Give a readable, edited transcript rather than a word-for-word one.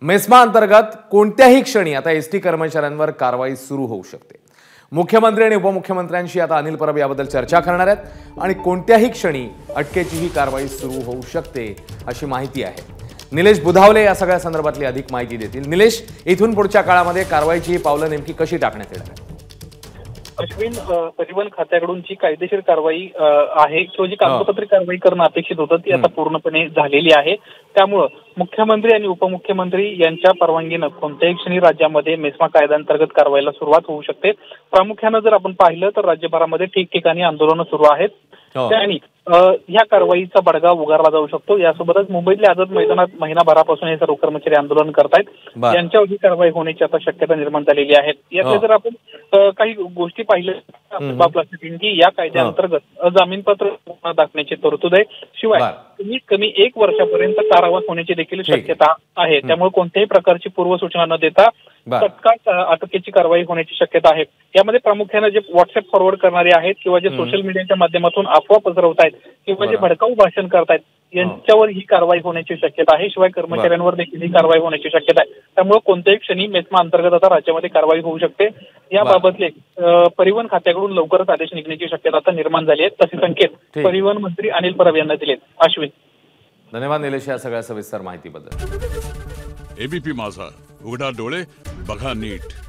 MESMA अंतर्गत कोणत्याही क्षणी आता एसटी कर्मचाऱ्यांवर कारवाई सुरू होऊ शकते। मुख्यमंत्री आणि उपमुख्यमंत्र्यांशी आता अनिल परब याबद्दल चर्चा करणार आहेत आणि कोणत्याही क्षणी अटकेची ही कारवाई सुरू होऊ शकते अशी माहिती आहे। निलेश बुधावले या सगळ्या संदर्भातली अधिक माहिती देतील। निलेश, इथून पुढच्या काळामध्ये कारवाईची पावलं नेमकी कशी टाकण्यात येणार आहे? अश्विन, परिवहन खात्याकडून जी कायदेशीर कारवाई आहे किंवा जी कागदपत्री कारवाई करणं अपेक्षित होतं ती आता पूर्णपणे झालेली आहे। त्यामुळे मुख्यमंत्री आणि उपमुख्यमंत्री यांच्या परवानगीनं कोणत्याही क्षणी राज्यामध्ये मेस्मा कायद्याअंतर्गत कारवाईला सुरुवात होऊ शकते। प्रामुख्यानं जर आपण पाहिलं तर राज्यभरामध्ये ठिकठिकाणी आंदोलनं सुरू आहेत आणि ह्या कारवाईचा बडगा उगारला जाऊ शकतो। यासोबतच मुंबईतल्या आझाद मैदानात महिनाभरापासून हे सर्व कर्मचारी आंदोलन करतायत। यांच्यावर ही कारवाई होण्याची आता शक्यता निर्माण झालेली आहे। यातले जर आपण काही गोष्टी पाहिल्या बाब लक्षात येईल की या कायद्याअंतर्गत जामीनपत्र दाखवण्याची तरतूद आहे। शिवाय कमीत कमी 1 वर्षापर्यंत कारावास होण्याची देखील शक्यता आहे। त्यामुळे कोणत्याही प्रकारची पूर्वसूचना न देता तत्काळ अटकेची कारवाई होण्याची शक्यता आहे। यामध्ये प्रामुख्याने जे व्हॉट्सअप फॉरवर्ड करणारे आहेत किंवा जे सोशल मीडियाच्या माध्यमातून अफवा पसरवतायत किंवा जे भडकाऊ भाषण करतायत यांच्यावर ही कारवाई होण्याची शक्यता आहे। शिवाय कर्मचाऱ्यांवर देखील ही कारवाई होण्याची शक्यता आहे। त्यामुळे कोणत्याही क्षणी मेस्मा अंतर्गत आता राज्यामध्ये कारवाई होऊ शकते। याबाबतले परिवहन खात्याकडून लवकरच आदेश निघण्याची शक्यता आता निर्माण झाली आहे, तसे संकेत परिवहन मंत्री अनिल परब यांना दिलेत। अश्विन, धन्यवाद निलेश या सगळ्या सविस्तर माहितीबद्दल। एबीपी माझा, उघडा डोळे बघा नीट।